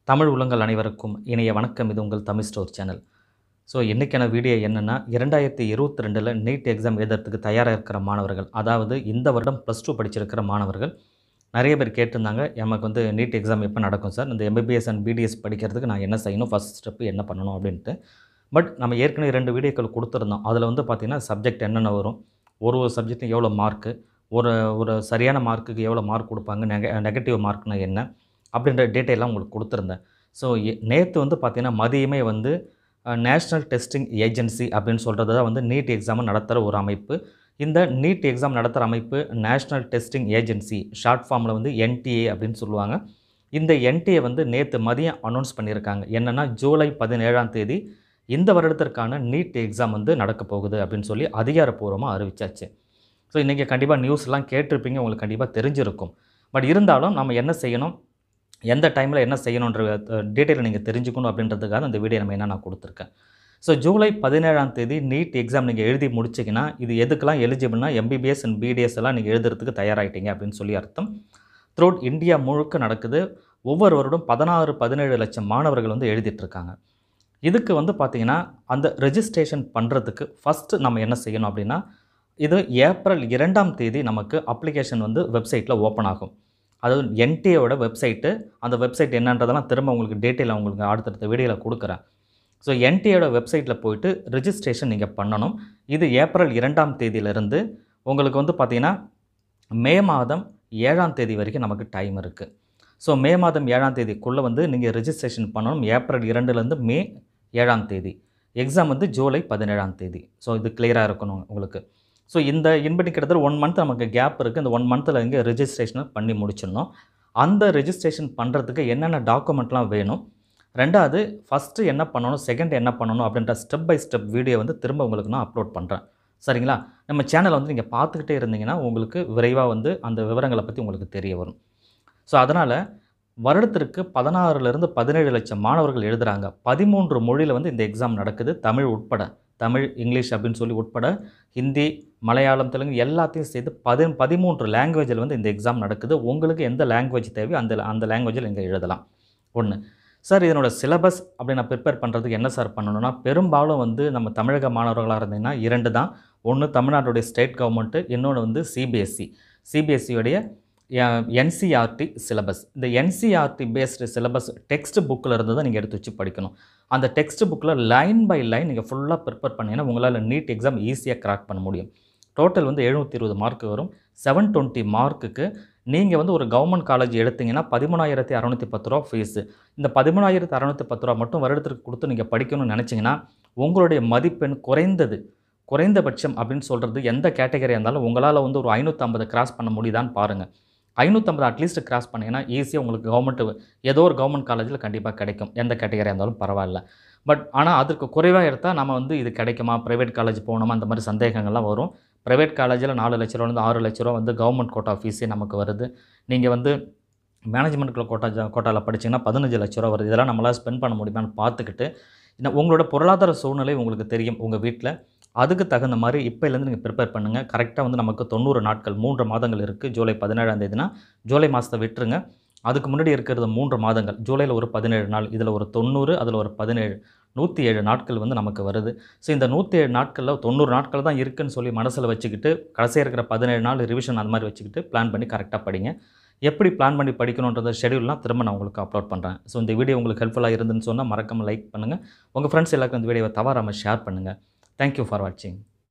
தமிழ் உள்ளங்கள் அனைவருக்கும் இனிய வணக்கம். இது உங்கள் TamilStore சேனல். ஸோ இன்றைக்கான வீடியோ என்னென்னா 2022 நீட் எக்ஸாம் எழுதுறதுக்கு தயாராக இருக்கிற மாணவர்கள், அதாவது இந்த வருடம் +2 படிச்சிருக்கிற மாணவர்கள் நிறைய பேர் கேட்டிருந்தாங்க. எனக்கு வந்து நீட் எக்ஸாம் எப்போ நடக்கும் சார், இந்த MBBS அண்ட் BDS படிக்கிறதுக்கு நான் என்ன செய்யணும், ஃபஸ்ட் ஸ்டெப்பு என்ன பண்ணணும் அப்படின்ட்டு. பட் நம்ம ஏற்கனவே 2 வீடியோக்கள் கொடுத்துருந்தோம். அதில் வந்து பார்த்திங்கன்னா சப்ஜெக்ட் என்னென்ன வரும், ஒரு சப்ஜெக்ட்டுக்கு எவ்வளோ மார்க்கு, ஒரு ஒரு சரியான மார்க்குக்கு எவ்வளோ மார்க் கொடுப்பாங்க, நெகட்டிவ் மார்க்னா என்ன அப்படின்ற டீட்டெயிலாம் உங்களுக்கு கொடுத்துருந்தேன். ஸோ நேற்று வந்து பார்த்திங்கன்னா மதியமே வந்து நேஷ்னல் டெஸ்டிங் ஏஜென்சி அப்படின்னு சொல்கிறது தான் வந்து நீட் எக்ஸாமை நடத்துகிற ஒரு அமைப்பு. இந்த நீட் எக்ஸாம் நடத்துகிற அமைப்பு நேஷ்னல் டெஸ்டிங் ஏஜென்சி, ஷார்ட் ஃபார்மில் வந்து NTA அப்படின்னு சொல்லுவாங்க. இந்த NTA வந்து நேற்று மதியம் அனௌன்ஸ் பண்ணியிருக்காங்க. என்னென்னா ஜூலை 17 இந்த வருடத்திற்கான நீட் எக்ஸாம் வந்து நடக்க போகுது அப்படின்னு சொல்லி அதிகாரப்பூர்வமாக அறிவிச்சாச்சு. ஸோ இன்றைக்கி கண்டிப்பாக நியூஸ்லாம் கேட்டிருப்பீங்க, உங்களுக்கு கண்டிப்பாக தெரிஞ்சிருக்கும். பட் இருந்தாலும் நம்ம என்ன செய்யணும், எந்த டைமில் என்ன செய்யணுன்ற டீட்டெயிலை நீங்கள் தெரிஞ்சுக்கணும் அப்படின்றதுக்காக இந்த வீடியோ நம்ம நான் கொடுத்துருக்கேன். ஸோ ஜூலை 17 நீட் எக்ஸாம் நீங்கள் எழுதி முடிச்சிங்கன்னா இது எதுக்கெல்லாம் எலிஜிபிள்னா MBBS அண்ட் BDS எல்லாம் நீங்கள் எழுதுறதுக்கு தயாராகிட்டீங்க அப்படின்னு சொல்லி அர்த்தம். த்ரூஅவுட் இந்தியா முழுக்க நடக்குது. ஒவ்வொரு வருடம் 16-17 லட்சம் மாணவர்கள் வந்து எழுதிட்டுருக்காங்க. இதுக்கு வந்து பார்த்திங்கன்னா அந்த ரெஜிஸ்ட்ரேஷன் பண்ணுறதுக்கு ஃபஸ்ட்டு நம்ம என்ன செய்யணும் அப்படின்னா, இது ஏப்ரல் 2 நமக்கு அப்ளிகேஷன் வந்து வெப்சைட்டில் ஓப்பன் ஆகும். அதாவது NTAவோட வெப்சைட்டு, அந்த வெப்சைட் என்னன்றதெல்லாம் திரும்ப உங்களுக்கு டீட்டெயிலாக உங்களுக்கு அடுத்தடுத்த வீடியோவில் கொடுக்குறேன். ஸோ NTAவோட வெப்சைட்டில் போய்ட்டு ரிஜிஸ்ட்ரேஷன் நீங்கள் பண்ணணும். இது ஏப்ரல் 2 உங்களுக்கு வந்து பார்த்திங்கன்னா மே மாதம் 7 வரைக்கும் நமக்கு டைம் இருக்குது. ஸோ மே மாதம் 7 வந்து நீங்கள் ரிஜிஸ்ட்ரேஷன் பண்ணணும். ஏப்ரல் 2 மே 7 எக்ஸாம் வந்து ஜூலை 17 ஸோ இது கிளியராக இருக்கணும் உங்களுக்கு. ஸோ இந்த இன்படி கிட்டத்தட்ட 1 மந்த் நமக்கு கேப் இருக்குது. இந்த 1 மந்தில் இங்கே ரிஜிஸ்ட்ரேஷனை பண்ணி முடிச்சிடணும். அந்த ரிஜிஸ்ட்ரேஷன் பண்ணுறதுக்கு என்னென்ன டாக்குமெண்ட்லாம் வேணும், ரெண்டாவது ஃபஸ்ட்டு என்ன பண்ணணும், செகண்ட் என்ன பண்ணணும் அப்படின்ற ஸ்டெப் பை ஸ்டெப் வீடியோ வந்து திரும்ப உங்களுக்கு நான் அப்லோட் பண்ணுறேன். சரிங்களா? நம்ம சேனலை வந்து நீங்கள் பார்த்துக்கிட்டே இருந்தீங்கன்னா உங்களுக்கு விரைவாக வந்து அந்த விவரங்களை பற்றி உங்களுக்கு தெரிய வரும். ஸோ அதனால் வருடத்திற்கு 16-17 லட்சம் மாணவர்கள் எழுதுகிறாங்க. 13 மொழியில் வந்து இந்த எக்ஸாம் நடக்குது, தமிழ் உட்பட. தமிழ், இங்கிலீஷ் அப்படின்னு சொல்லி உட்பட ஹிந்தி, மலையாளம், தெலுங்கு எல்லாத்தையும் சேர்த்து 13 லாங்குவேஜில் வந்து இந்த எக்ஸாம் நடக்குது. உங்களுக்கு எந்த லாங்குவேஜ் தேவையோ அந்த லாங்குவேஜில் இங்கே எழுதலாம். ஒன்று சார், இதனோட சிலபஸ் அப்படி நான் ப்ரிப்பேர் பண்ணுறதுக்கு என்ன சார் பண்ணணும்னா, பெரும்பாலும் வந்து நம்ம தமிழக மாணவர்களாக இருந்தீங்கன்னா 2 தான். ஒன்று தமிழ்நாட்டுடைய ஸ்டேட் கவர்மெண்ட்டு, இன்னொன்று வந்து CBSEயோடைய NCERT சிலபஸ். இந்த NCERT பேஸ்டு சிலபஸ் டெக்ஸ்ட் புக்கில் இருந்து தான் நீங்கள் எடுத்து வச்சு படிக்கணும். அந்த டெக்ஸ்ட் புக்கில் லைன் பை லைன் நீங்கள் ஃபுல்லாக ப்ரிப்பேர் பண்ணிங்கன்னா உங்களால் நீட் எக்ஸாம் ஈஸியாக கிராக் பண்ண முடியும். டோட்டல் வந்து 720 மார்க்கு வரும். 720 மார்க்குக்கு நீங்கள் வந்து ஒரு கவர்மெண்ட் காலேஜ் எடுத்திங்கன்னா 13,610 ரூபா ஃபீஸு. இந்த 13,610 ரூபா மட்டும் வருடத்திற்கு கொடுத்து நீங்கள் படிக்கணும்னு நினச்சிங்கன்னா உங்களுடைய மதிப்பெண் குறைந்தபட்சம் அப்படின்னு சொல்கிறது எந்த கேட்டகரியாக இருந்தாலும் உங்களால் வந்து ஒரு 550 கிராஸ் பண்ண முடியுதான்னு பாருங்கள். 550 அட்லீஸ்ட் கிராஸ் பண்ணிங்கன்னா ஈஸியாக உங்களுக்கு ஏதோ ஒரு கவர்மெண்ட் காலேஜில் கண்டிப்பாக கிடைக்கும், எந்த கேட்டகரியாக இருந்தாலும் பரவாயில்ல. பட் ஆனால் அதற்கு குறைவாக எடுத்தால் நம்ம வந்து இது கிடைக்குமா, ப்ரைவேட் காலேஜ் போகணுமா, அந்த மாதிரி சந்தேகங்கள்லாம் வரும். ப்ரைவேட் காலேஜில் 4 லட்ச ரூபாலேருந்து 6 லட்ச ரூபா வந்து கவர்மெண்ட் கோட்டா ஃபீஸே நமக்கு வருது. நீங்கள் வந்து மேனேஜ்மெண்ட் கோட்டாவில் படிச்சிங்கன்னா 15 லட்ச ரூபா வருது. இதெல்லாம் நம்மளால் ஸ்பெண்ட் பண்ண முடியுமான்னு பார்த்துக்கிட்டு, உங்களோட பொருளாதார சூழ்நிலை உங்களுக்கு தெரியும் உங்கள் வீட்டில், அதுக்கு தகுந்த மாதிரி இப்போலேருந்து நீங்கள் ப்ரிப்பேர் பண்ணுங்கள். கரெக்டாக வந்து நமக்கு 90 நாட்கள், 3 மாதங்கள் இருக்குது. ஜூலை 17 ஜூலை மாதத்தை விட்டுருங்க. அதுக்கு முன்னாடி இருக்கிறது 3 மாதங்கள். ஜூலையில் ஒரு 17 நாள், இதில் ஒரு 90, அதில் ஒரு 17, 107 நாட்கள் வந்து நமக்கு வருது. ஸோ இந்த 107 நாட்களில் 90 நாட்கள் தான் இருக்குதுன்னு சொல்லி மனசில் வச்சுக்கிட்டு, கடைசியாக இருக்கிற 17 நாள் ரிவிஷன் அந்த மாதிரி வச்சுக்கிட்டு பிளான் பண்ணி கரெக்டாக படிங்க. எப்படி பிளான் பண்ணி படிக்கணுன்றத ஷெடியூல்லாம் திரும்ப நான் உங்களுக்கு அப்லோட் பண்ணுறேன். ஸோ இந்த வீடியோ உங்களுக்கு ஹெல்ப்ஃபுல்லாக இருந்துன்னு சொன்னால் மறக்காமல் லைக் பண்ணுங்கள். உங்கள் ஃப்ரெண்ட்ஸ் எல்லாருக்கும் இந்த வீடியோவை தவறாமல் ஷேர் பண்ணுங்கள். Thank you for watching.